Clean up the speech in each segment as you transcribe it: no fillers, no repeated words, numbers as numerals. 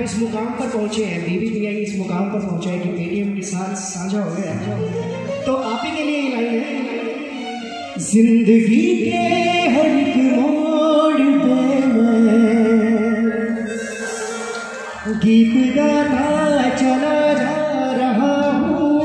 इस मुकाम पर पहुंचे हैं, बीबी भैया इस मुकाम पर पहुंचे हैं कि पेटीएम के साथ साझा हो गया, तो आप ही के लिए ही लाइन है। जिंदगी के हर एक मोड़ पे मैं गीत गाता चला जा रहा हूँ।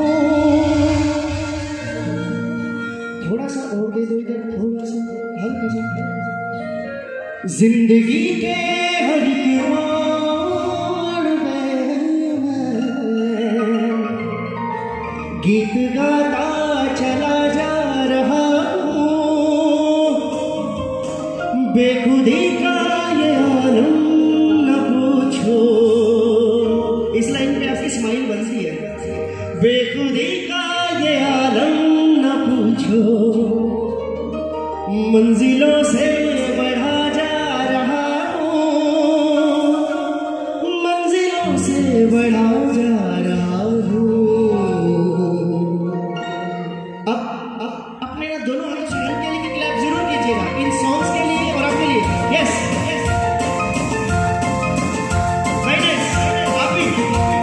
थोड़ा सा और दे दो इधर, थोड़ा सा हल्का सा। जिंदगी के हर एक मोड़ में मैं गीत गाता चला जा रहा हूँ। बेखुदी का ये आलम न पूछो, इस लाइन पे आपकी स्माइल बनती है। बेखुदी का ये आलम न पूछो, मंजिलों से बढ़ा बढ़ा जा रहा हूँ। अब अपने ना दोनों हाथों से हल्के हल्के क्लैप जरूर कीजिएगा इन सॉन्ग्स के लिए और आपके लिए। यस आप भी।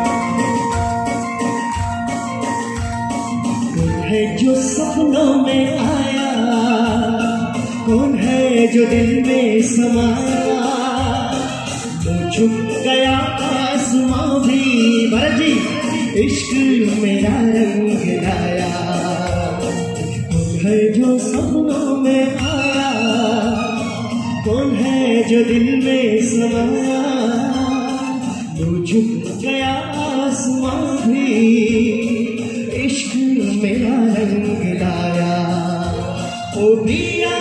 कौन है जो सपनों में आया, कौन है जो दिल में समाया, तो छुप गया आसमां भी। भरत जी, इश्क मेरा रंग लाया। कौन है जो सपनों में आया, कौन है जो दिल में समाया, तो झुक गया आसमां भी। इश्क मेरा रंग लाया। ओ पिया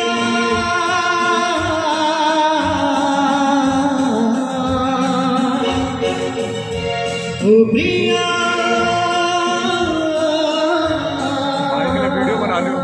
ओ प्रिया, वीडियो बना लो।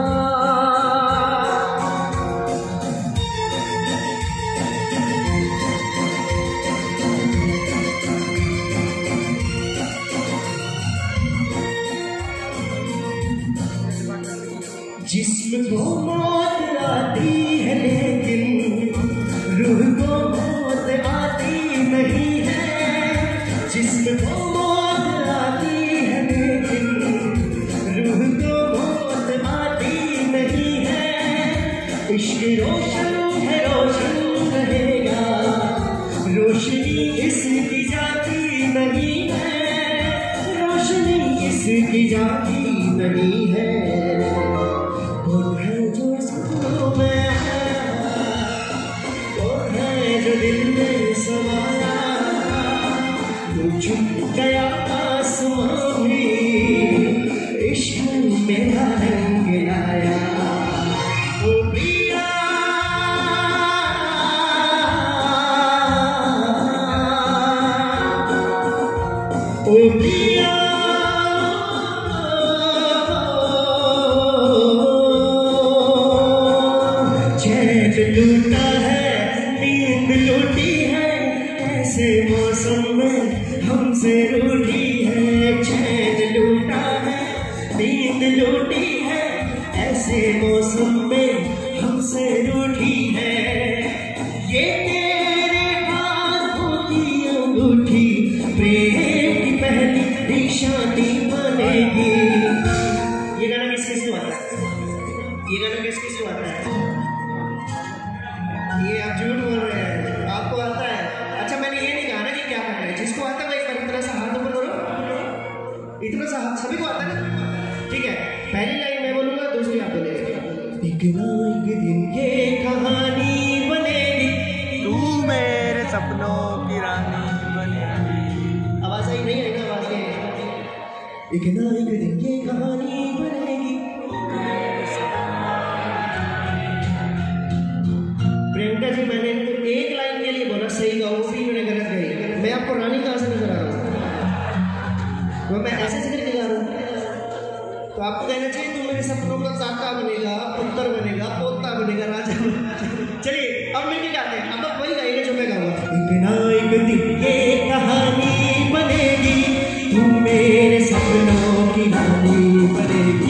जिस्म को मौत आती है लेकिन रूह को मौत आती नहीं है। जिस्म को मौत आती है लेकिन रूह को मौत आती नहीं है। इश्क रोशन है, रोशन रहेगा, रोशनी इसकी जाती नहीं है। रोशनी इसकी जाती नहीं है। कौन है जो सपनों में आया, कौन है जो दिल में समाया, तो झुक गया आसमां भी। इश्क मेरा रंग लाया। ओ प्रिया, ओ प्रिया, चैन लूटा है, नींद लूटी है, ऐसे मौसम में हमसे रूठी है। चैन लूटा है, नींद लूटी है, ऐसे मौसम में हमसे रूठी है। ये तेरे हाथों की अंगूठी प्रेम की पहली निशानी बनेगी। ये गाना किस किस को आता है? ये गाना किस किस को आता है? ये आप झूठ बोल रहे हैं, आपको आता है। अच्छा, मैंने ये नहीं कहा ना कि क्या करना है। जिसको आता है वो एक बार इतना सा हाथ ऊपर करो, इतना सा हाथ सभी को आता है ना। ठीक है, पहली लाइन मैं बोलूंगा, दूसरी आप बोलेंगे। एक ना एक दिन ये कहानी बनेगी, तू मेरे सपनों की रानी बनेगी। आवाज आई नहीं? आई ना आवाज? एक ना एक दिन ये कहानी बनेगी। प्रियंका जी, मैंने एक लाइन के लिए बोला सही गाओ, वो भी मैंने गलत गई। मैं आपको रानी कहाँ से नजर आ रहा हूँ? वो मैं ऐसे से करके गा रहा हूँ। तो आपको कहना चाहिए तू मेरे सपनों का काका बनेगा, पुत्र बनेगा, पोता बनेगा, राजा। चलिए अब मैं क्या गाते हैं, अब आप वही गाइए जो मैं गाऊंगा। एक ना एक दिन ये कहानी बनेगी, तू मेरे सपनों की रानी बनेगी।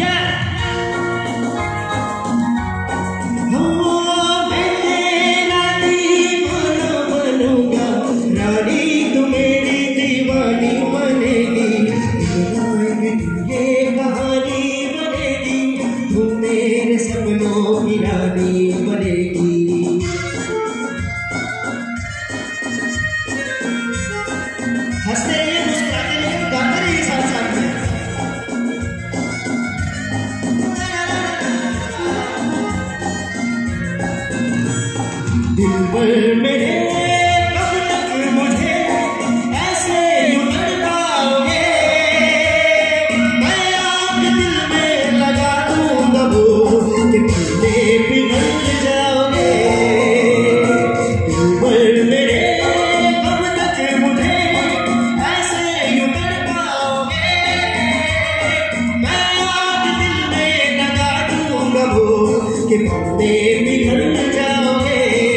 रानी तो मेरी दिल पर मेरे कब तक मुझे ऐसे यूं तड़पाओगे, मैं आपके दिल में लगा दूंगा वो कि पीले पिघल जाओगे। दिल पर मेरे कब तक मुझे ऐसे यूं तड़पाओगे, मैं आपके दिल में लगा दूंगा वो कि पीले पिघल जाओगे।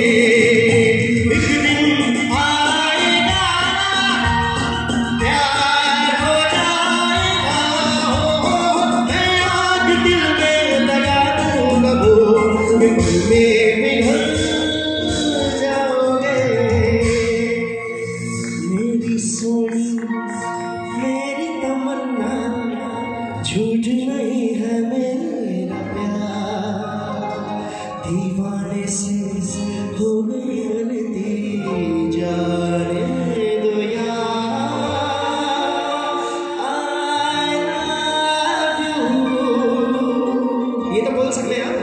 मेरी सोनी मेरी तमन्ना झूठ नहीं है मेरा प्यार, दीवाने से हो गई गलती जाने दो यार। I love you, ये तो बोल सकते हैं आप।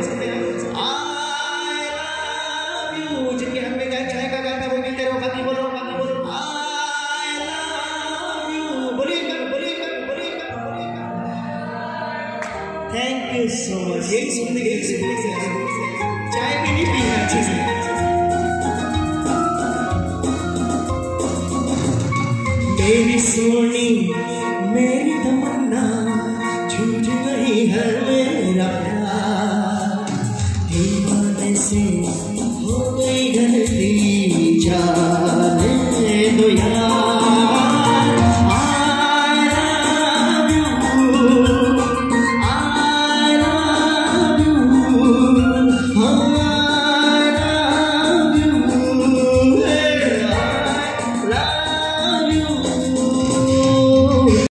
जिनके हम में गाय चाहे का गाता वो मिलते रहो, बाकी बोलो बाकी बोलो। I love you, बोलिए। Thank you so much. यही सुनने से चाय भी नहीं पी है अच्छे से। मेरी सोनी मेरी तमन्ना झूठ नहीं है मेरा प्यार, दीवाने से हो गई गलती जाने दो यार।